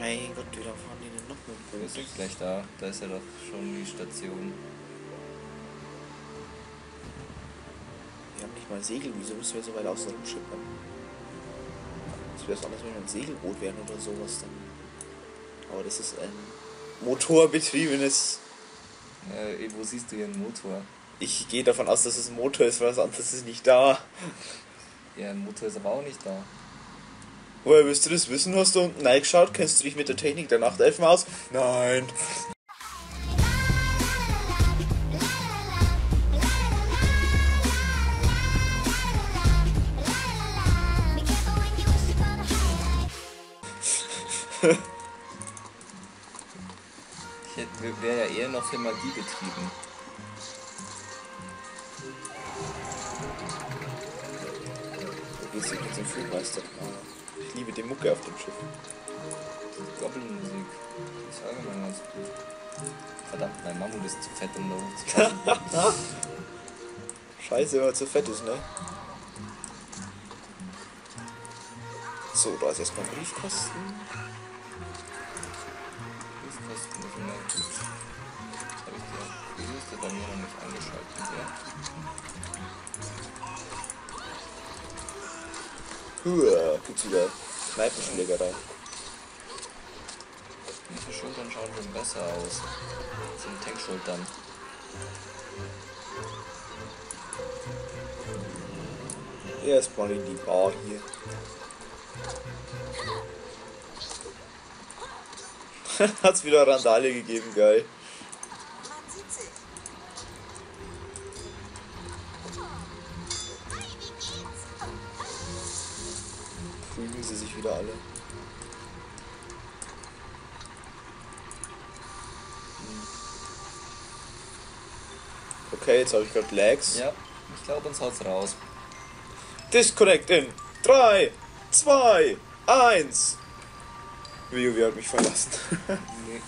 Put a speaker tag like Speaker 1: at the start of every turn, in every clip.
Speaker 1: Mein Gott, wie lange fahren die denn noch mit dem
Speaker 2: Wir
Speaker 1: Bus?
Speaker 2: sind gleich da. Da ist ja doch schon die Station.
Speaker 1: Wir haben nicht mal ein Segel, wieso müssen wir so weit außen rumschippern? Das wäre es anders, wenn wir ein Segelboot wären oder sowas dann. Aber das ist ein motorbetriebenes.
Speaker 2: Wo siehst du hier einen Motor?
Speaker 1: Ich gehe davon aus, dass es ein Motor ist, weil was anderes ist nicht da.
Speaker 2: Ja, ein Motor ist aber auch nicht da.
Speaker 1: Woher willst du das wissen? Hast du unten reingeschaut? Kennst du dich mit der Technik der Nachtelfen aus? Nein.
Speaker 2: Ich wäre ja eher noch für Magie betrieben.
Speaker 1: Wo geht's denn mit dem Flugmeister? Ich liebe die Mucke auf dem Schiff.
Speaker 2: Die Goblin-Musik. Die ist allgemein ganz gut. Verdammt, mein Mammut ist zu fett, um da hochzufahren.
Speaker 1: Scheiße, wenn er zu fett ist, ne? So, da ist erstmal ein Briefkasten.
Speaker 2: Briefkasten ist immer gut. Habe ich die Liste bei mir noch nicht angeschaltet, ja.
Speaker 1: Gibt's wieder Kneipenschlägerei.
Speaker 2: Die Schultern schauen schon besser aus. Das sind Tankschultern.
Speaker 1: Erstmal in die Bar hier. Hat's wieder Randale gegeben, geil. Prügeln sie sich wieder alle. Okay, jetzt habe ich gerade Lags.
Speaker 2: Ja, ich glaube, uns haut's raus.
Speaker 1: Disconnect in 3, 2, 1. WoW hat mich verlassen.
Speaker 2: Nee.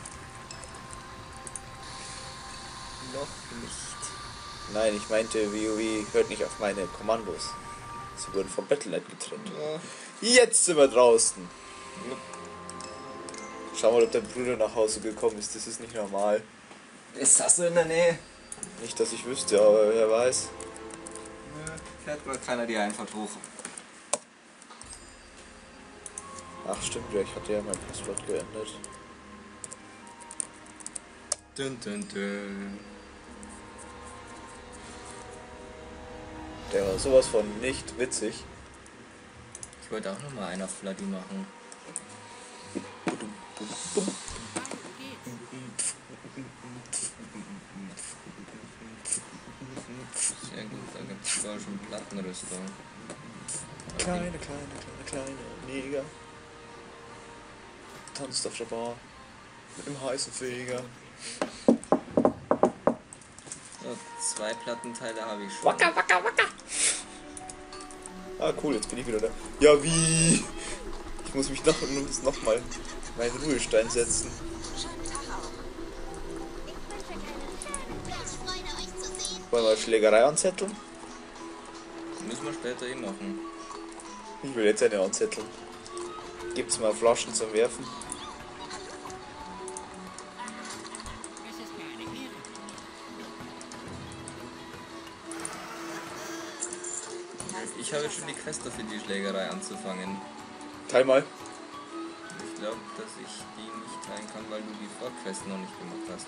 Speaker 2: Noch nicht.
Speaker 1: Nein, ich meinte, WoW hört nicht auf meine Kommandos. Sie wurden vom Battle.net getrennt.
Speaker 2: Ja.
Speaker 1: Jetzt sind wir draußen.
Speaker 2: Ja.
Speaker 1: Schau mal, ob dein Bruder nach Hause gekommen ist. Das ist nicht normal.
Speaker 2: Ist das so in der Nähe?
Speaker 1: Nicht, dass ich wüsste, aber wer weiß.
Speaker 2: Nö, fährt wohl keiner die Einfahrt hoch.
Speaker 1: Ach stimmt, ja, ich hatte ja mein Passwort geändert.
Speaker 2: Dun, dun, dun.
Speaker 1: Der war sowas von nicht witzig.
Speaker 2: Ich wollte auch nochmal einen auf Vladi machen. Sehr gut, da gibt es sogar schon Plattenrüstung.
Speaker 1: Kleine Neger. Tanzt auf der Bar. Mit einem heißen Feger.
Speaker 2: So, 2 Plattenteile habe ich schon.
Speaker 1: Wacker. Ah, cool, jetzt bin ich wieder da. Ja, wie? Ich muss mich noch mal meinen Ruhestein setzen. Wollen wir Schlägerei anzetteln?
Speaker 2: Müssen wir später eh machen.
Speaker 1: Ich will jetzt eine anzetteln. Gibt's mal Flaschen zum Werfen?
Speaker 2: Ich habe schon die Quest dafür, die Schlägerei anzufangen.
Speaker 1: Teil mal.
Speaker 2: Ich glaube, dass ich die nicht teilen kann, weil du die Vorquest noch nicht gemacht hast.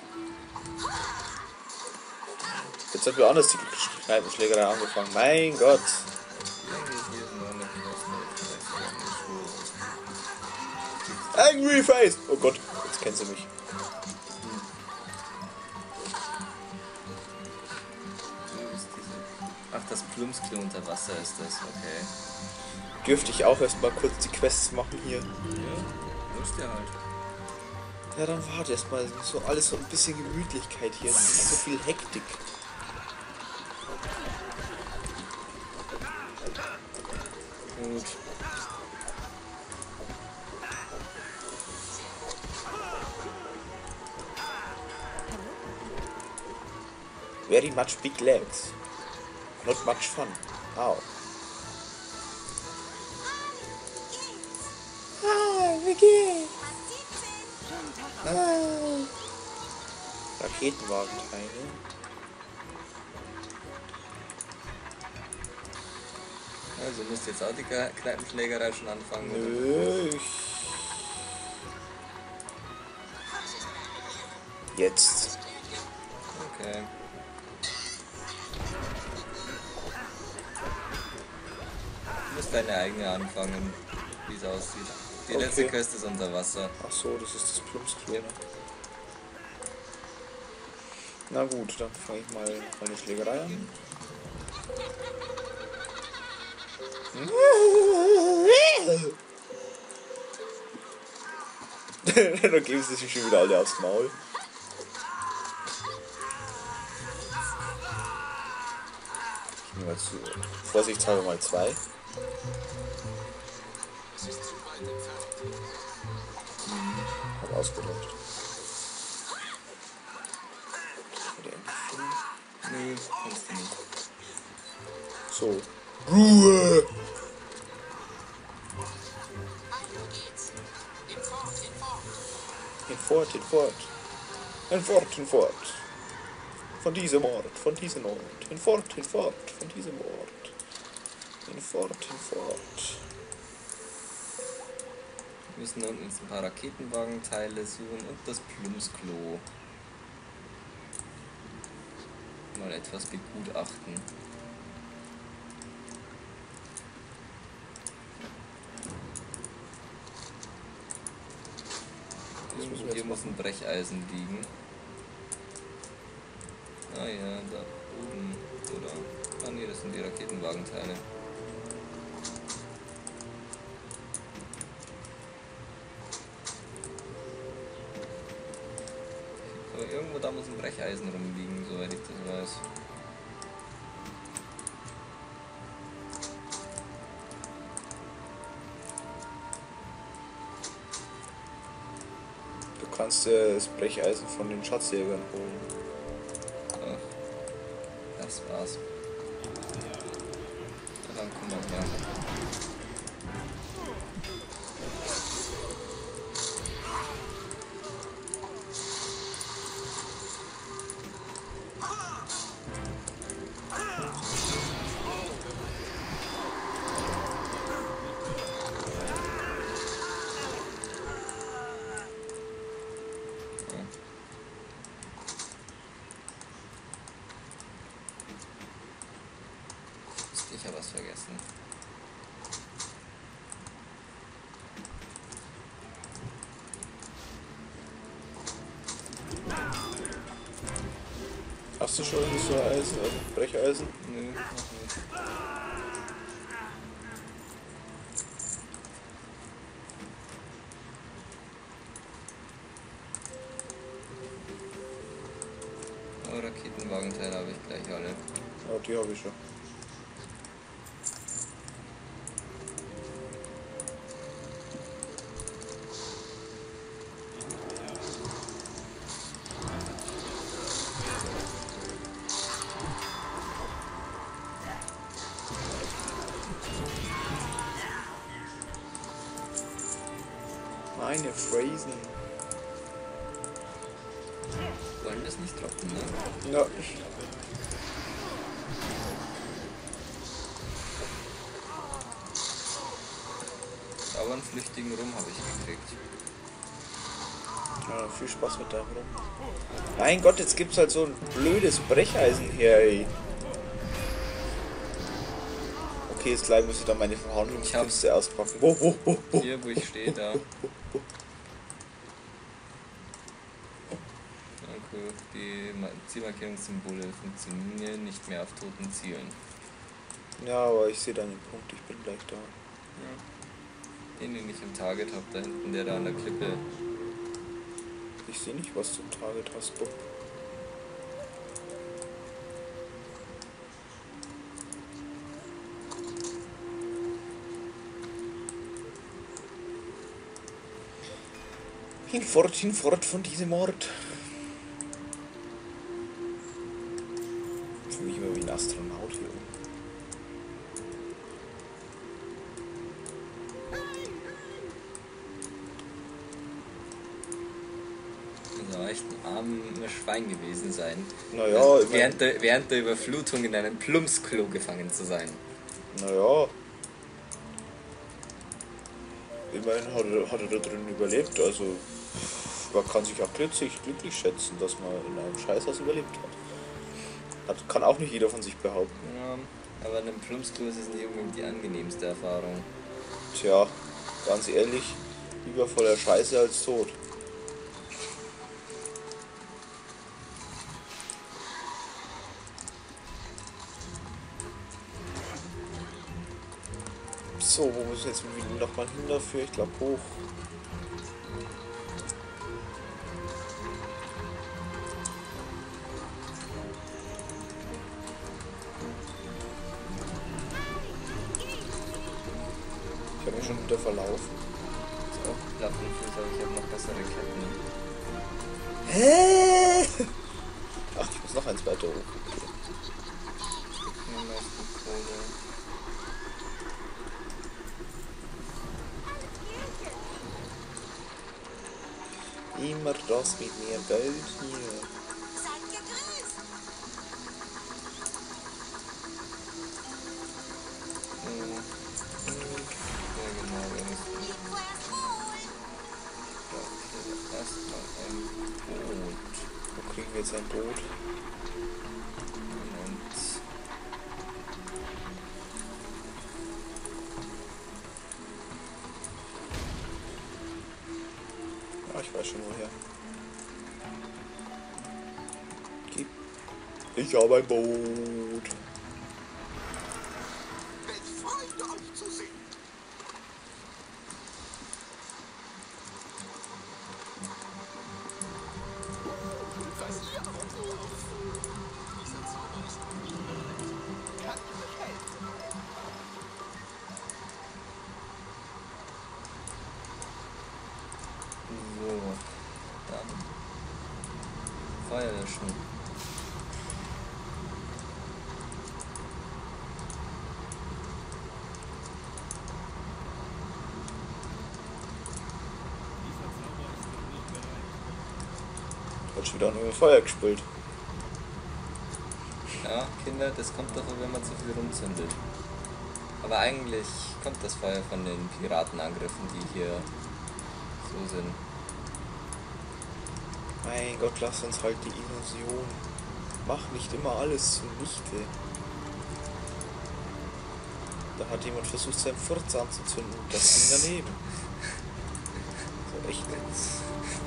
Speaker 1: Jetzt hat wir anders die Kneipenschlägerei angefangen. Mein Gott.
Speaker 2: Irgendwie hier ist noch eine Quest, ich weiß gar nicht wo.
Speaker 1: Angry Face! Oh Gott, jetzt kennt sie mich.
Speaker 2: Ach, das Plumpsklo unter Wasser ist das, okay.
Speaker 1: Dürfte ich auch erstmal kurz die Quests machen hier?
Speaker 2: Ja, musst du halt.
Speaker 1: Ja, dann warte erstmal. So alles so ein bisschen Gemütlichkeit hier. Es ist so viel Hektik. Gut. Very much big legs. Not much fun. Ow. Hi, wie geht's? Raketenwagenteile.
Speaker 2: Also musst jetzt auch die Kneipenschlägerei schon anfangen, oder?
Speaker 1: Nö, Jetzt.
Speaker 2: Okay. Du musst deine eigene anfangen, wie es aussieht. Die letzte
Speaker 1: Okay.
Speaker 2: Quest ist unter Wasser.
Speaker 1: Ach so, das ist das Plumpsklo. Ne? Na gut, dann fange ich mal meine Schlägerei an. Dann geben sie sich schon wieder alle aufs Maul. Ich nehme mal zu. Vorsichtshalber mal 2. Hab ausgelöscht.
Speaker 2: Nö, kannst du nicht.
Speaker 1: So. Ruhe! Hinfort. Von diesem Ort. Hinfort, von diesem Ort. Hinfort.
Speaker 2: Wir müssen unten jetzt ein paar Raketenwagenteile suchen und das Plumpsklo mal etwas begutachten. Irgendwo hier muss ein Brecheisen liegen. Ah ja, da oben, oder? Ah ne, das sind die Raketenwagenteile. Aber irgendwo da muss ein Brecheisen rumliegen, soweit ich das weiß.
Speaker 1: Du kannst das Brecheisen von den Schatzjägern holen.
Speaker 2: Ach, das war's. Ja, dann komm mal her. Ich habe was vergessen.
Speaker 1: Hast du schon so Eisen, Brecheisen?
Speaker 2: Nö, noch nicht. Aber Raketenwagenteile habe ich gleich alle.
Speaker 1: Ja, die habe ich schon. Meine Phrasen.
Speaker 2: Wollen das nicht trocken, ne?
Speaker 1: Ja.
Speaker 2: Aber einen flüchtigen Rum habe ich gekriegt.
Speaker 1: Ja, viel Spaß mit deinem Rum. Mein Gott, jetzt gibt's halt so ein blödes Brecheisen her, ey. Okay, jetzt gleich muss ich dann meine Verhandlungskiste auspacken.
Speaker 2: Hier, wo ich stehe, da. Okay, die Zielmarkierungssymbole funktionieren nicht mehr auf toten Zielen.
Speaker 1: Ja, aber ich sehe deinen Punkt, ich bin gleich da.
Speaker 2: Ja. Den ich im Target habe, da hinten, der da an der Klippe.
Speaker 1: Ich sehe nicht, was du im Target hast, Bob. Hinfort von diesem Ort. Ich fühle mich immer wie ein Astronaut hier oben.
Speaker 2: ja echt ein armes Schwein gewesen sein.
Speaker 1: Naja,
Speaker 2: Also während der Überflutung in einem Plumpsklo gefangen zu sein.
Speaker 1: naja. Immerhin hat er da drin überlebt, also man kann sich auch glücklich schätzen, dass man in einem Scheißhaus überlebt hat. Kann auch nicht jeder von sich behaupten.
Speaker 2: Ja, aber in einem Plumpsklo ist es nicht unbedingt die angenehmste Erfahrung.
Speaker 1: Tja, ganz ehrlich, lieber voller Scheiße als tot. So, wo müssen wir jetzt nochmal hin dafür? Ich glaube hoch. Ich habe mich schon wieder verlaufen.
Speaker 2: Ist auch Plattenfuß, aber ich habe noch bessere Ketten.
Speaker 1: Hä? Ach, ich muss noch eins weiter hoch. Okay.
Speaker 2: Nur noch die Kohle.
Speaker 1: Immer das mit mehr Geld hier.
Speaker 3: Seid gegrüßt!
Speaker 2: Ja genau, wir müssen
Speaker 3: Irgendwo erst holen!
Speaker 2: erstmal ein Boot.
Speaker 1: Wo kriegen wir jetzt ein Boot?
Speaker 2: Und
Speaker 1: Ah, ich weiß schon woher. Gib. Ich habe ein Boot.
Speaker 3: Es freut euch zu sehen! Was ihr auch drauf! Dieser Zauber ist unbereit. Kann ich euch helfen?
Speaker 2: so, dann Feuer löschen.
Speaker 1: Hat schon wieder nur mit Feuer gespielt.
Speaker 2: Ja, Kinder, das kommt davon, wenn man zu viel rumzündet. Aber eigentlich kommt das Feuer von den Piratenangriffen, die hier so sind.
Speaker 1: Mein Gott, lass uns halt die Illusion. Mach nicht immer alles zunichte. Da hat jemand versucht, seinen Furz anzuzünden und das ging daneben. So echt jetzt.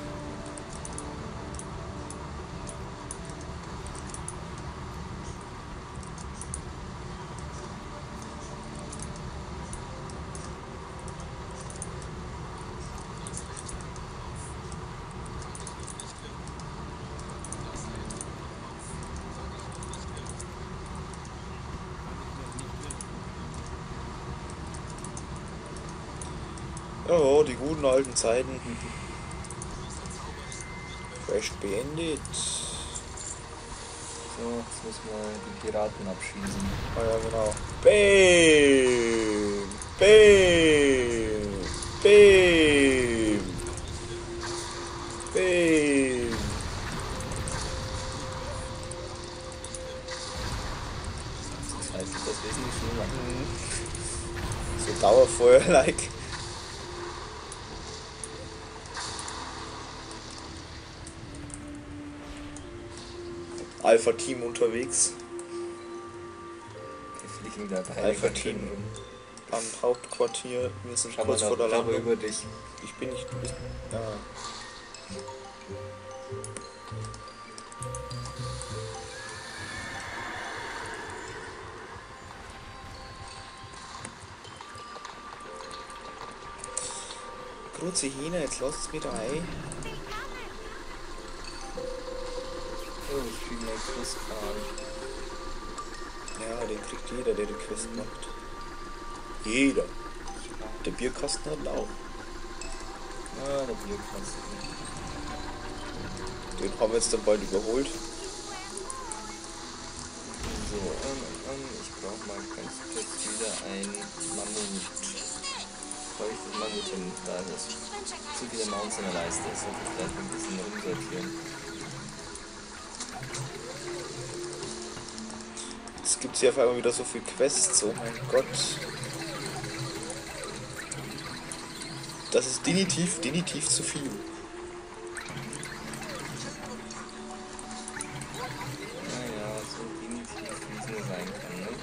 Speaker 1: Oh, die guten alten Zeiten. Quest beendet.
Speaker 2: So, jetzt müssen wir die Piraten abschießen.
Speaker 1: Ah ja, genau. Bam! Bam! Bam! Bam!
Speaker 2: Das heißt, das wesentlich schlimmer.
Speaker 1: So Dauerfeuer-like. Alpha-Team unterwegs.
Speaker 2: Wir fliegen da bei
Speaker 1: Alpha-Team am Hauptquartier. Wir sind kurz vor der Landung.
Speaker 2: über dich.
Speaker 1: Ich bin nicht. Ja. Grüße Hina, jetzt lass es wieder ein.
Speaker 2: Oh, ich kriege meinen Quizkran.
Speaker 1: Ja, den kriegt jeder, der die Quest macht. Jeder. Der Bierkasten hat ihn auch.
Speaker 2: Ah, der Bierkasten.
Speaker 1: Den haben wir jetzt dann bald überholt.
Speaker 2: So, ich brauche mal ganz kurz wieder ein Mammut. bevor ich das mal gut hin. Da ist es. Zu viele Mounts in der Leiste. Ich sollte vielleicht ein bisschen rumsortieren.
Speaker 1: Es gibt hier auf einmal wieder so viel Quests, oh mein Gott. Das ist definitiv zu viel.
Speaker 2: Naja, so definitiv wie es nur sein kann, ne?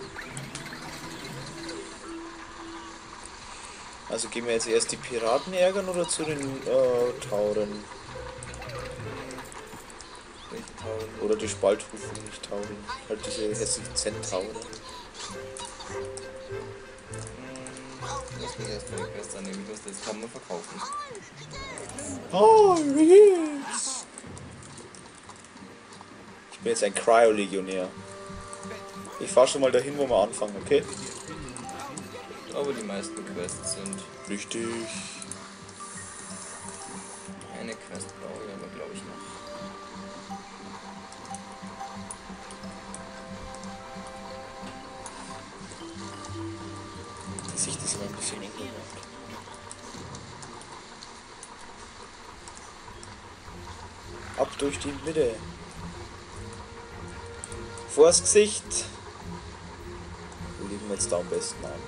Speaker 1: Also gehen wir jetzt erst die Piraten ärgern oder zu den Tauren?
Speaker 2: Welche Tauren?
Speaker 1: Oder die Spalthufen, nicht Tauren. Halt diese hässlichen Zentauren.
Speaker 2: Lass mich erst mal die Quest annehmen, ich muss das kaum nur verkaufen.
Speaker 1: Oh, wie geht's? Ich bin jetzt ein Cryo-Legionär. Ich fahr schon mal dahin, wo wir anfangen, okay?
Speaker 2: Aber die meisten Quests sind.
Speaker 1: Richtig.
Speaker 2: Eine Quest brauche ich aber, glaube ich, noch.
Speaker 1: Die Sicht ist immer ein bisschen eng gemacht. Ab durch die Mitte. Vors Gesicht. Wo liegen wir jetzt da am besten an?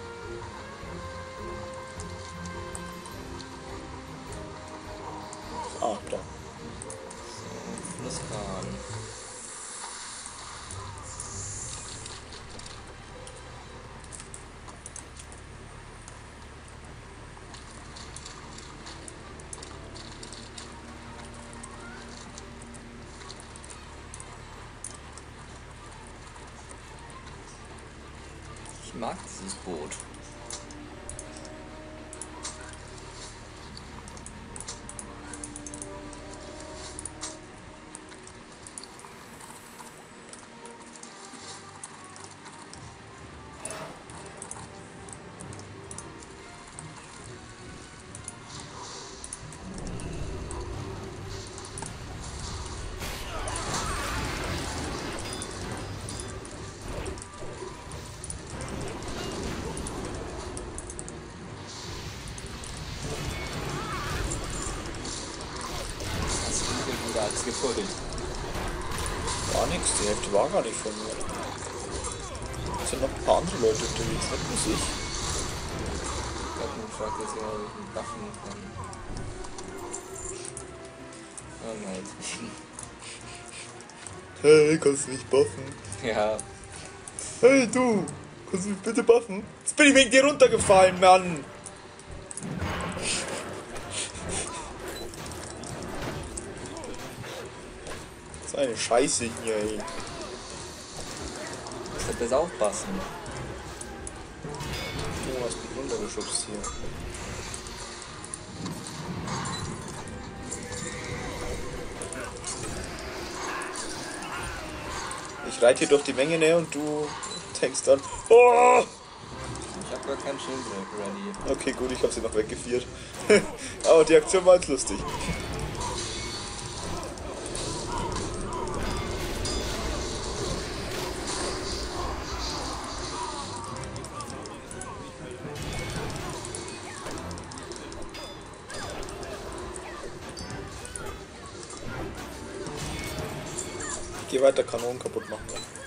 Speaker 1: Ah, da.
Speaker 2: So, Flusskran. Ich mag dieses Boot. Als gefolgt.
Speaker 1: Gar nichts, die Hälfte war gar nicht von mir. Es sind noch ein paar andere Leute unterwegs, nicht nur ich.
Speaker 2: Ich glaube, man fragt jetzt immer, ob ich mit Waffen kann. Oh nein.
Speaker 1: Hey, kannst du mich buffen?
Speaker 2: Ja,
Speaker 1: Hey du, kannst du mich bitte buffen? Jetzt bin ich wegen dir runtergefallen, Mann! So eine Scheiße hier, ey.
Speaker 2: ich sollte das aufpassen.
Speaker 1: Du hast mich runtergeschubst hier. Ich reite hier durch die Menge, ne, und du denkst dann, oh!
Speaker 2: Ich habe gar kein Schild ready.
Speaker 1: Okay, gut, ich habe sie noch weggeführt. Aber die Aktion war jetzt lustig. Geh weiter, Kanonen kaputt machen.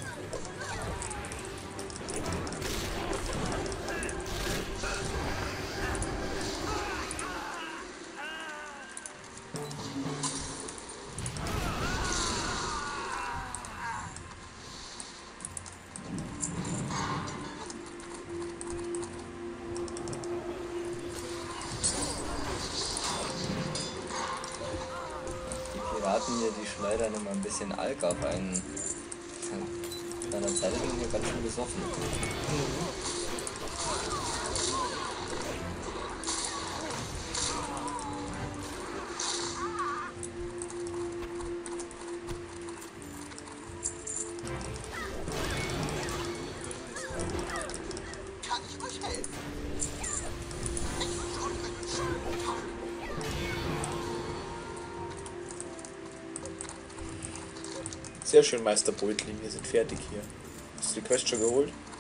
Speaker 2: Die Piraten hier, die schleudern immer ein bisschen Alk auf einen. In einer Zeit ist man hier ganz schön besoffen.
Speaker 3: Kann ich euch helfen?
Speaker 1: Sehr schön, Meister Beutling, wir sind fertig hier. Hast du die Quest schon geholt?